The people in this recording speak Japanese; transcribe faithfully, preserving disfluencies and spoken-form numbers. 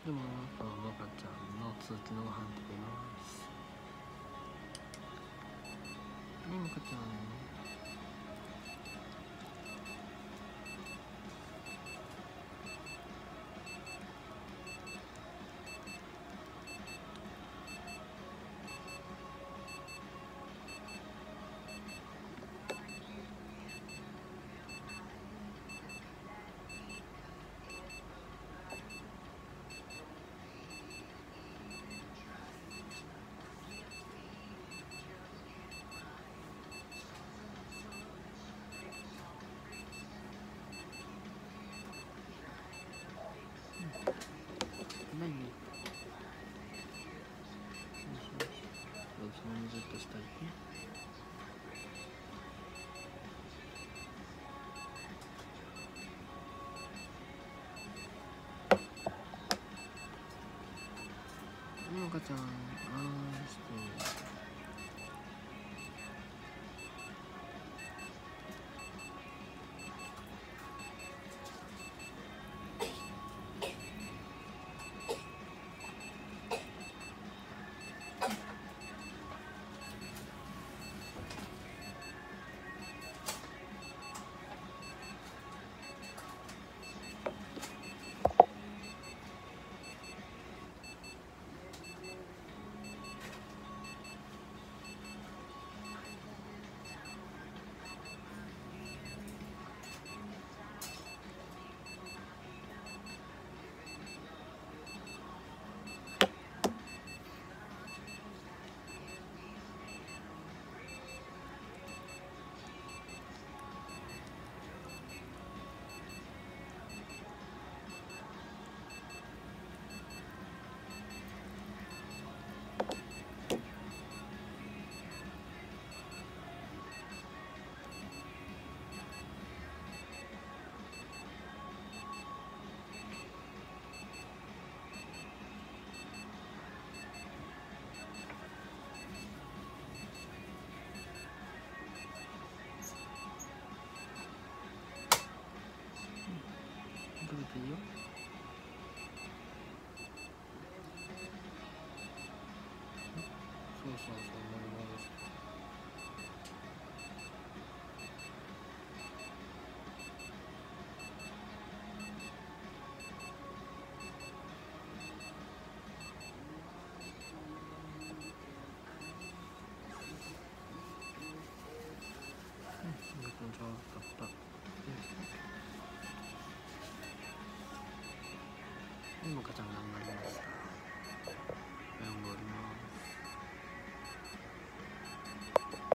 でもそののかちゃんの通知のご飯食べます。ねもかちゃん。何？よしよし。そのままずっとしたいね。ねもかちゃん、あーして。食べていいよ。そうそうそう、もりもりして。うん、上手かった。ねもかちゃんが